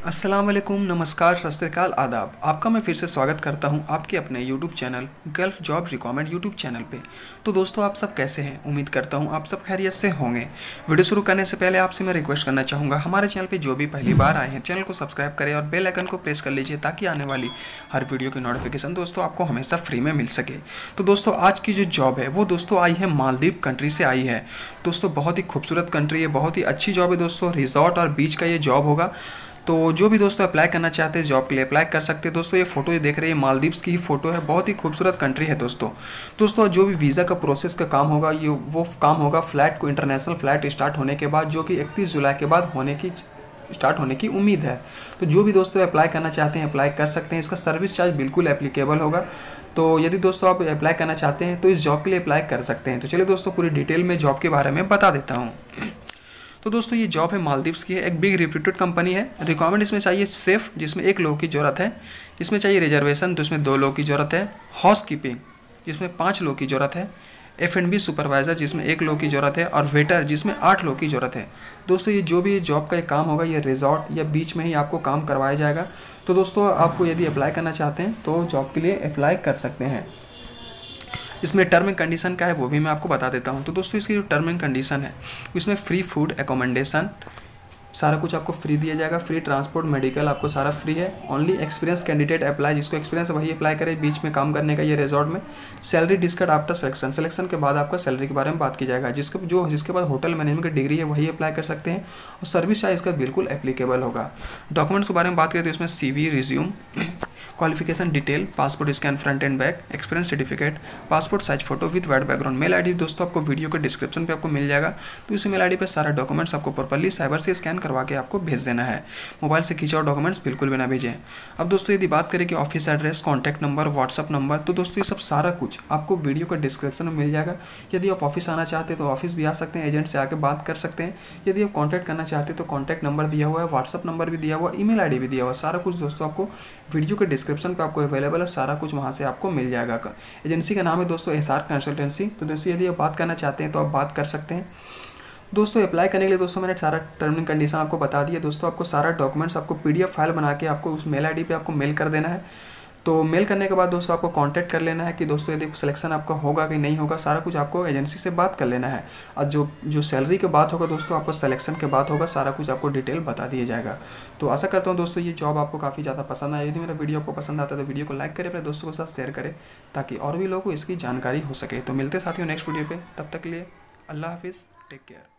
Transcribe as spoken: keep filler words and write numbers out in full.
अस्सलाम वालेकुम, नमस्कार, सत श्री अकाल, आदाब। आपका मैं फिर से स्वागत करता हूं आपके अपने YouTube channel gulf job requirement YouTube channel पे। तो दोस्तों, आप सब कैसे हैं? उम्मीद करता हूं आप सब खैरियत से होंगे। वीडियो शुरू करने से पहले आपसे मैं रिक्वेस्ट करना चाहूँगा, हमारे चैनल पे जो भी पहली बार आए हैं चैनल को सब्सक्राइब करें और बेल आइकन को प्रेस कर लीजिए ताकि आने वाली हर वीडियो की नोटिफिकेशन दोस्तों आपको हमेशा फ्री में मिल सके। तो दोस्तों, आज की जो जॉब है वो दोस्तों आई है मालदीव कंट्री से आई है। दोस्तों, बहुत ही खूबसूरत कंट्री है, बहुत ही अच्छी जॉब है दोस्तों। रिजॉर्ट और बीच का ये जॉब होगा। तो जो भी दोस्तों अप्लाई करना चाहते हैं जॉब के लिए अप्लाई कर सकते हैं। दोस्तों, ये फोटो ये देख रहे हैं मालदीव्स की ही फोटो है, बहुत ही खूबसूरत कंट्री है दोस्तों। दोस्तों, जो भी वीज़ा का प्रोसेस का काम होगा ये वो काम होगा फ्लाइट को इंटरनेशनल फ़्लाइट स्टार्ट होने के बाद, जो कि इकतीस जुलाई के बाद होने की स्टार्ट होने की उम्मीद है। तो जो भी दोस्तों अप्लाई करना चाहते हैं अप्लाई कर सकते हैं। इसका सर्विस चार्ज बिल्कुल एप्लीकेबल होगा। तो यदि दोस्तों आप अप्लाई करना चाहते हैं तो इस जॉब के लिए अप्लाई कर सकते हैं। तो चलिए दोस्तों, पूरी डिटेल में जॉब के बारे में बता देता हूँ। तो दोस्तों, ये जॉब है मालदीव्स की है, एक बिग रिप्यूटेड कंपनी है। रिक्वायरमेंट इसमें चाहिए सेफ, जिसमें एक लोगों की ज़रूरत है। इसमें चाहिए रिजर्वेशन, जिसमें दो लोगों की ज़रूरत है। हाउस कीपिंग, जिसमें पाँच लोगों की ज़रूरत है। एफ एंड बी सुपरवाइज़र, जिसमें एक लोग की ज़रूरत है। और वेटर, जिसमें आठ लोग की ज़रूरत है। दोस्तों, ये जो भी जॉब का एक काम होगा ये रिजॉर्ट या बीच में ही आपको काम करवाया जाएगा। तो दोस्तों, आपको यदि अप्लाई करना चाहते हैं तो जॉब के लिए अप्लाई कर सकते हैं। इसमें टर्म एंड कंडीशन क्या है वो भी मैं आपको बता देता हूँ। तो दोस्तों, इसकी जो टर्म एंड कंडीशन है इसमें फ्री फूड एकोमोडेशन सारा कुछ आपको फ्री दिया जाएगा। फ्री ट्रांसपोर्ट, मेडिकल आपको सारा फ्री है। ओनली एक्सपीरियंस कैंडिडेट अप्लाई, जिसको एक्सपीरियंस है वही अप्लाई करे बीच में काम करने का ये रिजॉर्ट में। Salary discussed after selection, selection के बाद आपका सैलरी के बारे में बात की जाएगा। जिसके जो जिसके पास होटल मैनेजमेंट की डिग्री है वही अप्लाई कर सकते हैं और सर्विस चार्ज इसका बिल्कुल एप्लीकेबल होगा। डॉक्यूमेंट्स के बारे में बात करें तो इसमें C V, resume, qualification detail, passport scan front and back, experience certificate, passport size photo with white background. Mail ID दोस्तों आपको वीडियो के डिस्क्रिप्शन पे आपको मिल जाएगा। तो इस मेल आईडी पे सारा डॉक्यूमेंट्स आपको प्रॉपर्ली साइबर से स्कैन करवा के आपको भेज देना है। मोबाइल से खींचा हुआ डॉक्यूमेंट्स बिल्कुल भी ना भेजें। अब दोस्तों, यदि बात करें कि office address, contact number, WhatsApp number, तो दोस्तों ये सब सारा कुछ आपको वीडियो के डिस्क्रिप्शन में मिल जाएगा। यदि आप ऑफिस आना चाहते हैं तो ऑफिस भी आ सकते हैं, एजेंट से आके बात कर सकते हैं। यदि आप कॉन्टैक्ट करना चाहते हैं तो कॉन्टैक्ट नंबर दिया हुआ है, व्हाट्सअप नंबर भी दिया हुआ है, ईमेल आईडी भी दिया हुआ है। सारा कुछ दोस्तों आपको वीडियो के डिस्क्रिप्शन पे आपको अवेलेबल है, सारा कुछ वहाँ से आपको मिल जाएगा। एजेंसी का नाम है दोस्तों एस आर कंसल्टेंसी। तो दोस्तों, यदि आप बात करना चाहते हैं तो आप बात कर सकते हैं। दोस्तों, अप्लाई करने के लिए दोस्तों मैंने सारा टर्म एंड कंडीशन आपको बता दिया। दोस्तों, आपको सारा डॉक्यूमेंट्स आपको पीडीएफ फाइल बना के आपको उस मेल आईडी पे आपको मेल कर देना है। तो मेल करने के बाद दोस्तों आपको कांटेक्ट कर लेना है कि दोस्तों यदि सिलेक्शन आपका होगा कि नहीं होगा, सारा कुछ आपको एजेंसी से बात कर लेना है। और जो जो सैलरी की बात होगा दोस्तों आपको सिलेक्शन के बाद होगा, सारा कुछ आपको डिटेल बता दिया जाएगा। तो आशा करता हूँ दोस्तों ये जॉब आपको काफ़ी ज़्यादा पसंद आए। यदि मेरा वीडियो आपको पसंद आता है तो वीडियो को लाइक करें, अपने दोस्तों के साथ शेयर करें ताकि और भी लोगों को इसकी जानकारी हो सके। तो मिलते साथियों नेक्स्ट वीडियो पर, तब तक के लिए अल्लाह हाफिज़, टेक केयर।